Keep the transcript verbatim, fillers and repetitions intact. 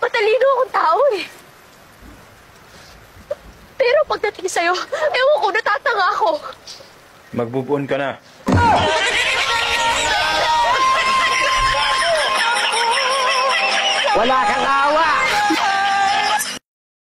Matalino akong tao eh. Pero pagdating sa'yo, ewan ko, natatanga ako. Mag-move on ka na. Wala kang awa!